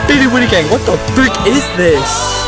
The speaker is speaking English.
Baby Woody Gang, what the frick is this?